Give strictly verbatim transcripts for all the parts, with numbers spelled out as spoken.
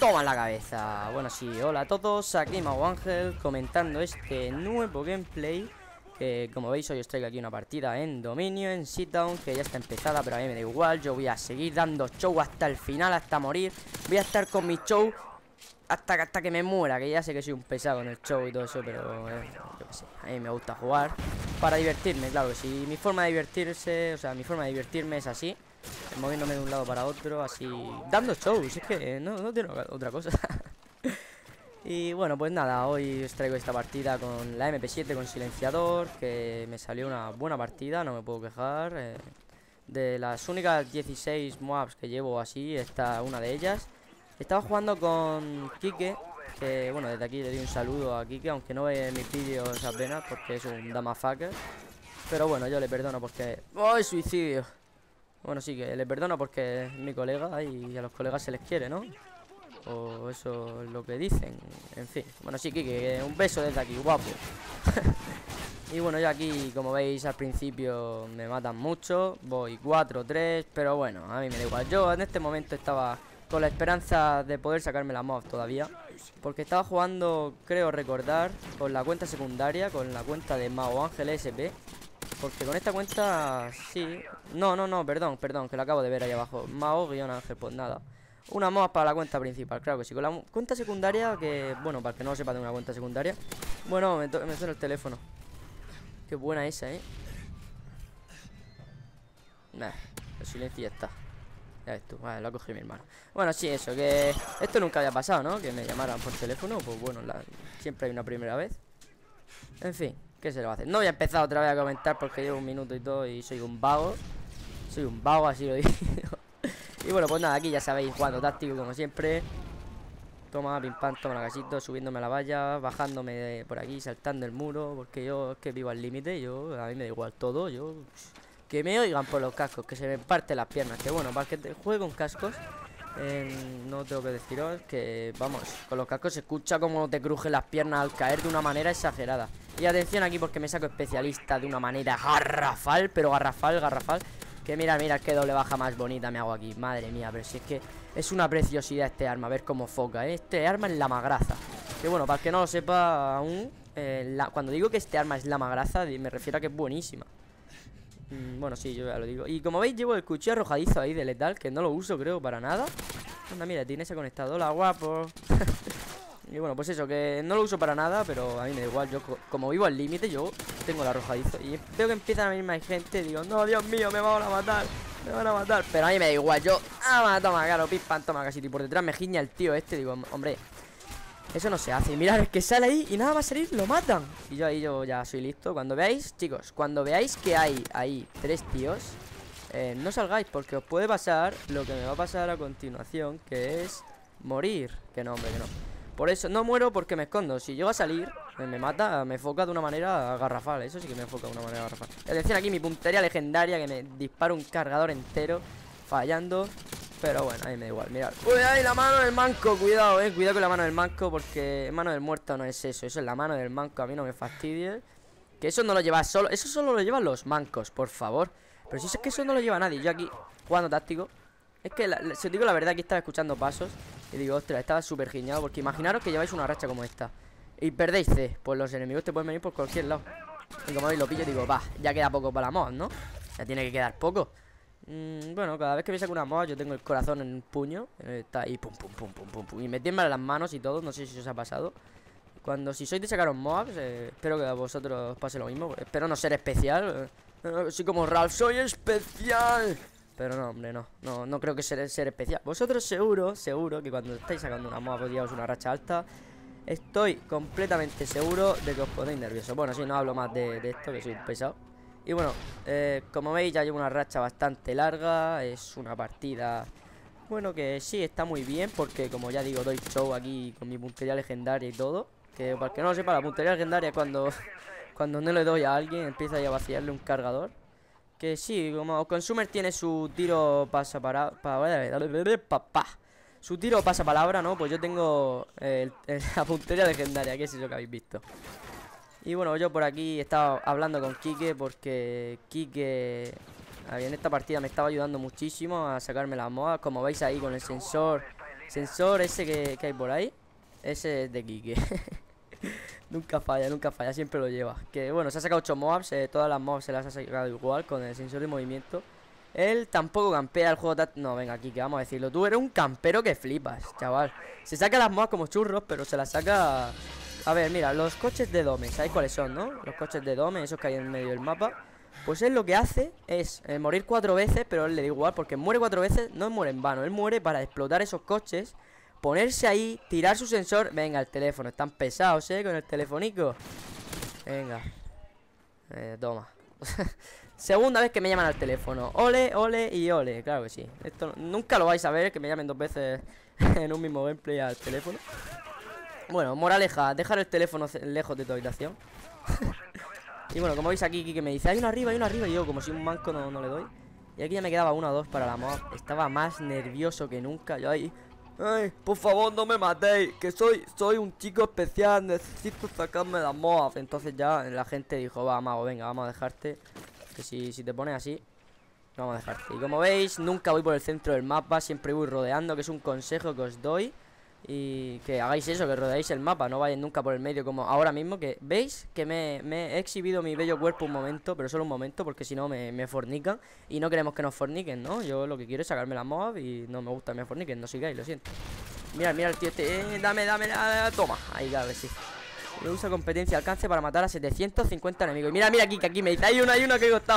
Toma en la cabeza. Bueno, sí, hola a todos, aquí Mago Ángel comentando este nuevo gameplay. Que como veis hoy os traigo aquí una partida en dominio, en sit-down, que ya está empezada, pero a mí me da igual. Yo voy a seguir dando show hasta el final, hasta morir. Voy a estar con mi show hasta, hasta que me muera, que ya sé que soy un pesado en el show y todo eso, pero eh, yo qué sé, a mí me gusta jugar para divertirme, claro que sí. Mi forma de divertirse, o sea, mi forma de divertirme es así, moviéndome de un lado para otro, así, dando shows, es que no, no tiene otra cosa. Y bueno, pues nada, hoy os traigo esta partida con la M P siete con silenciador, que me salió una buena partida, no me puedo quejar. eh, De las únicas dieciséis mobs que llevo así, esta una de ellas. Estaba jugando con Kike, que bueno, desde aquí le doy un saludo a Kike, aunque no ve mis vídeos apenas porque es un damafucker. Pero bueno, yo le perdono porque... ¡Ay, suicidio! Bueno, sí, que le perdono porque es mi colega y a los colegas se les quiere, ¿no? O eso es lo que dicen. En fin, bueno, sí, Kike, un beso desde aquí, guapo. Y bueno, yo aquí, como veis, al principio me matan mucho. Voy cuatro tres, pero bueno, a mí me da igual. Yo en este momento estaba con la esperanza de poder sacarme la mob todavía, porque estaba jugando, creo recordar, con la cuenta secundaria, con la cuenta de Mago Ángel S P. Porque con esta cuenta, sí. No, no, no, perdón, perdón, que lo acabo de ver ahí abajo. Mago-Ángel, pues nada. Una mod para la cuenta principal, claro que sí. Con la cuenta secundaria, que, bueno, para el que no lo sepa de una cuenta secundaria. Bueno, me, me suena el teléfono. Qué buena esa, eh. Nah, el silencio ya está. Ya ves tú, vale, lo ha cogido mi hermano. Bueno, sí, eso, que esto nunca había pasado, ¿no? Que me llamaran por teléfono, pues bueno, la... siempre hay una primera vez. En fin, ¿qué se le va a hacer? No voy a empezar otra vez a comentar porque llevo un minuto y todo y soy un vago. Soy un vago, así lo digo. Y bueno, pues nada, aquí ya sabéis, jugando táctico como siempre. Toma, pim pam, toma la casito, subiéndome a la valla, bajándome de por aquí, saltando el muro. Porque yo es que vivo al límite, yo, a mí me da igual todo, yo... Que me oigan por los cascos, que se me parten las piernas. Que bueno, para que te juegue con cascos, eh, no tengo que deciros que, vamos, con los cascos se escucha como te crujen las piernas al caer de una manera exagerada. Y atención aquí porque me saco especialista de una manera garrafal, pero garrafal, garrafal. Que mira, mira qué doble baja más bonita me hago aquí. Madre mía, pero si es que es una preciosidad este arma. A ver cómo foca, ¿eh? Este arma es la magraza. Que bueno, para el que no lo sepa aún, eh, la, cuando digo que este arma es la magraza, me refiero a que es buenísima. mm, Bueno, sí, yo ya lo digo. Y como veis llevo el cuchillo arrojadizo ahí de letal, que no lo uso creo para nada. Anda, mira, tiene ese conectado. Hola, guapo. Y bueno, pues eso, que no lo uso para nada, pero a mí me da igual. Yo como vivo al límite, yo tengo el arrojadizo. Y veo que empiezan a venir más gente, digo, no, Dios mío, me van a matar, me van a matar. Pero a mí me da igual, yo, ah, toma, claro, pim, pam, toma, casi. Y por detrás me giña el tío este, digo, hombre, eso no se hace. Y mirad, es que sale ahí y nada va a salir, lo matan. Y yo ahí yo ya soy listo. Cuando veáis, chicos, cuando veáis que hay ahí tres tíos, eh, no salgáis, porque os puede pasar lo que me va a pasar a continuación, que es morir. Que no, hombre, que no. Por eso, no muero porque me escondo. Si llego a salir, me, me mata, me foca de una manera garrafal. Eso sí que me foca de una manera garrafal. Atención aquí, mi puntería legendaria, que me dispara un cargador entero, fallando. Pero bueno, a mí me da igual, mirad. Uy, ahí la mano del manco, cuidado, eh. Cuidado con la mano del manco, porque mano del muerto no es eso. Eso es la mano del manco, a mí no me fastidies. Que eso no lo lleva solo, eso solo lo llevan los mancos, por favor. Pero si es que eso no lo lleva nadie. Yo aquí, jugando táctico. Es que, la, si os digo la verdad, aquí estaba escuchando pasos y digo, ostras, estaba súper giñado. Porque imaginaros que lleváis una racha como esta y perdéis C, pues los enemigos te pueden venir por cualquier lado. Y como veis lo pillo y digo, va, ya queda poco para la mod, ¿no? Ya tiene que quedar poco. mm, Bueno, cada vez que me saco una mod yo tengo el corazón en un puño, eh, está ahí, pum, pum, pum, pum, pum, pum. Y me tiemblan las manos y todo, no sé si os ha pasado. Cuando, si sois de sacaros mobs, eh, espero que a vosotros os pase lo mismo. Espero no ser especial, eh, soy como Ralph, soy especial. Pero no, hombre, no, no, no creo que ser, ser especial. Vosotros seguro, seguro que cuando estáis sacando una moda, pues llevaos una racha alta. Estoy completamente seguro de que os ponéis nerviosos. Bueno, si no hablo más de, de esto, que soy un pesado. Y bueno, eh, como veis ya llevo una racha bastante larga. Es una partida, bueno, que sí, está muy bien. Porque como ya digo, doy show aquí con mi puntería legendaria y todo. Que para el que no lo sepa, la puntería legendaria es cuando, cuando no le doy a alguien, empieza ya a vaciarle un cargador. Que sí, como Consumer tiene su tiro pasapalabra, pa, pa, su tiro pasapalabra, ¿no? Pues yo tengo el, el, la puntería legendaria, que es eso que habéis visto. Y bueno, yo por aquí estaba hablando con Kike porque Kike en esta partida me estaba ayudando muchísimo a sacarme las modas. Como veis ahí con el sensor sensor ese que, que hay por ahí, ese es de Kike. Nunca falla, nunca falla, siempre lo lleva. Que bueno, se ha sacado ocho mobs, eh, todas las mobs se las ha sacado igual con el sensor de movimiento. Él tampoco campea el juego. No, venga, Kike, vamos a decirlo. Tú eres un campero que flipas, chaval. Se saca las mobs como churros, pero se las saca. A ver, mira, los coches de Dome, ¿sabéis cuáles son, no? Los coches de Dome, esos que hay en medio del mapa. Pues él lo que hace es eh, morir cuatro veces, pero él le da igual, porque muere cuatro veces, no muere en vano. Él muere para explotar esos coches, ponerse ahí, tirar su sensor. Venga, el teléfono, están pesados, ¿eh? Con el telefonico. Venga. Eh, toma. Segunda vez que me llaman al teléfono. Ole, ole y ole. Claro que sí. Esto nunca lo vais a ver, que me llamen dos veces en un mismo gameplay al teléfono. Bueno, moraleja, dejar el teléfono lejos de tu habitación. Y bueno, como veis aquí, que me dice, hay uno arriba, hay uno arriba. Y yo, como si un manco, no, no le doy. Y aquí ya me quedaba uno o dos para la mob. Estaba más nervioso que nunca. Yo ahí, ay, por favor, no me matéis, que soy, soy un chico especial, necesito sacarme la mob. Entonces ya la gente dijo, va, mago, venga, vamos a dejarte. Que si, si te pones así, vamos a dejarte. Y como veis, nunca voy por el centro del mapa, siempre voy rodeando, que es un consejo que os doy. Y que hagáis eso, que rodeáis el mapa, no vayáis nunca por el medio como ahora mismo. Que veis que me, me he exhibido mi bello cuerpo un momento, pero solo un momento, porque si no me, me fornican. Y no queremos que nos forniquen, ¿no? Yo lo que quiero es sacarme la mob y no me gusta que me forniquen, no sigáis, lo siento. Mira, mira el tío este, eh, dame, dame, dame, toma. Ahí, claro que sí. Yo uso competencia alcance para matar a setecientos cincuenta enemigos. Y mira, mira aquí, que aquí me dice, hay uno, hay uno que he costado.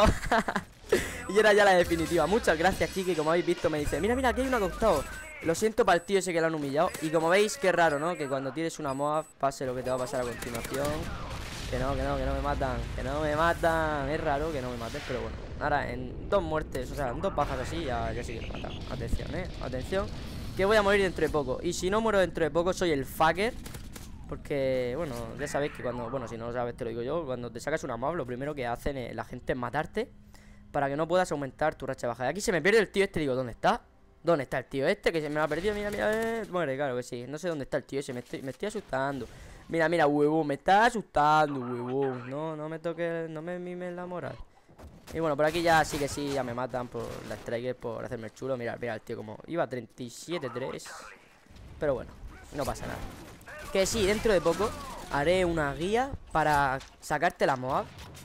Y era ya la definitiva. Muchas gracias, Kike, como habéis visto me dice, mira, mira, aquí hay uno que ha costado. Lo siento para el tío ese que lo han humillado. Y como veis, qué raro, ¿no? Que cuando tienes una moab pase lo que te va a pasar a continuación. Que no, que no, que no me matan. Que no me matan. Es raro que no me maten, pero bueno. Ahora, en dos muertes, o sea, en dos bajas así, ya, ya sí que me matan. Atención, ¿eh? Atención, que voy a morir dentro de poco. Y si no muero dentro de poco, soy el fucker. Porque, bueno, ya sabéis que cuando... Bueno, si no lo sabes, te lo digo yo. Cuando te sacas una moab, lo primero que hacen es, la gente es matarte, para que no puedas aumentar tu racha baja. Y aquí se me pierde el tío este, digo, ¿dónde está? ¿Dónde está el tío este? Que se me ha perdido, mira, mira, eh. Muere, claro que sí. No sé dónde está el tío ese, me estoy, me estoy asustando. Mira, mira, huevón, me está asustando, huevón. No, no me toques, no me mimes la moral. Y bueno, por aquí ya sí que sí, ya me matan por la striker, por hacerme el chulo. Mira, mira el tío como iba a treinta y siete tres. Pero bueno, no pasa nada. Que sí, dentro de poco haré una guía para sacarte la moab.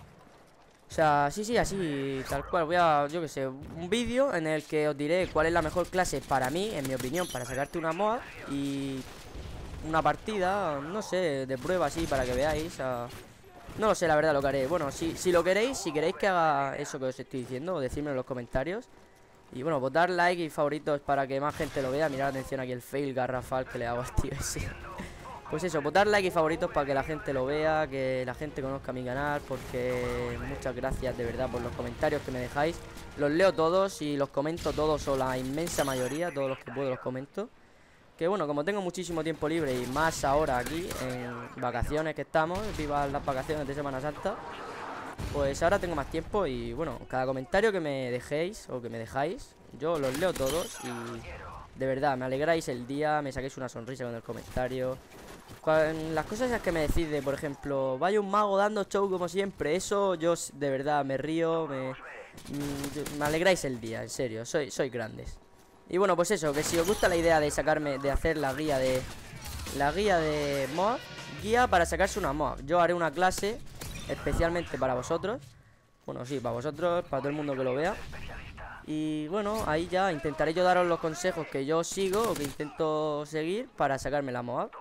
O sea, sí, sí, así, tal cual. Voy a, yo que sé, un vídeo en el que os diré cuál es la mejor clase para mí, en mi opinión, para sacarte una moab. Y una partida, no sé, de prueba así, para que veáis. A... No lo sé, la verdad, lo que haré. Bueno, si, si lo queréis, si queréis que haga eso que os estoy diciendo, decidme en los comentarios. Y bueno, pues dar like y favoritos para que más gente lo vea. Mirad, atención aquí el fail garrafal que le hago al tío ese. Pues eso, votar like y favoritos para que la gente lo vea, que la gente conozca mi canal, porque muchas gracias de verdad por los comentarios que me dejáis. Los leo todos y los comento todos, o la inmensa mayoría, todos los que puedo los comento. Que bueno, como tengo muchísimo tiempo libre y más ahora aquí, en vacaciones que estamos, viva las vacaciones de Semana Santa, pues ahora tengo más tiempo y bueno, cada comentario que me dejéis o que me dejáis, yo los leo todos y de verdad, me alegráis el día, me saquéis una sonrisa con el comentario. Las cosas esas que me decís de, por ejemplo, vaya un mago dando show como siempre, eso yo de verdad me río, me, me alegráis el día, en serio, soy, soy grandes. Y bueno, pues eso, que si os gusta la idea de sacarme, de hacer la guía de, la guía de moab, guía para sacarse una moab, yo haré una clase especialmente para vosotros. Bueno, sí, para vosotros, para todo el mundo que lo vea. Y bueno, ahí ya intentaré yo daros los consejos que yo sigo o que intento seguir para sacarme la moab.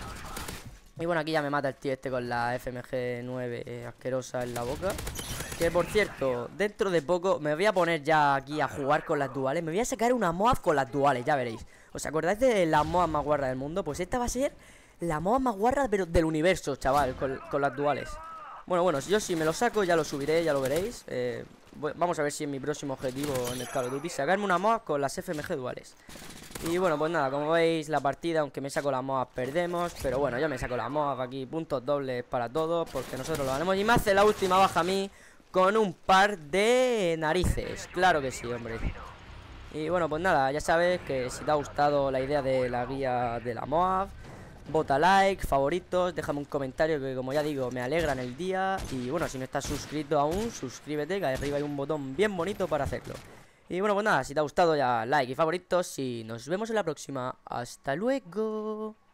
Y bueno, aquí ya me mata el tío este con la F M G nueve eh, asquerosa en la boca. Que por cierto, dentro de poco me voy a poner ya aquí a jugar con las duales. Me voy a sacar una moab con las duales, ya veréis. ¿Os acordáis de la moab más guarra del mundo? Pues esta va a ser la moab más guarra pero del universo, chaval, con, con las duales. Bueno, bueno, yo si me lo saco ya lo subiré, ya lo veréis. eh, voy, Vamos a ver si es mi próximo objetivo en el Call of Duty sacarme una moab con las F M G duales. Y bueno, pues nada, como veis la partida, aunque me saco la moab, perdemos. Pero bueno, yo me saco la moab aquí, puntos dobles para todos, porque nosotros lo ganemos. Y me hace la última baja a mí con un par de narices. Claro que sí, hombre. Y bueno, pues nada, ya sabes que si te ha gustado la idea de la guía de la moab, vota like, favoritos, déjame un comentario que como ya digo, me alegran el día. Y bueno, si no estás suscrito aún, suscríbete, que arriba hay un botón bien bonito para hacerlo. Y bueno, pues nada, si te ha gustado ya like y favoritos y nos vemos en la próxima. Hasta luego.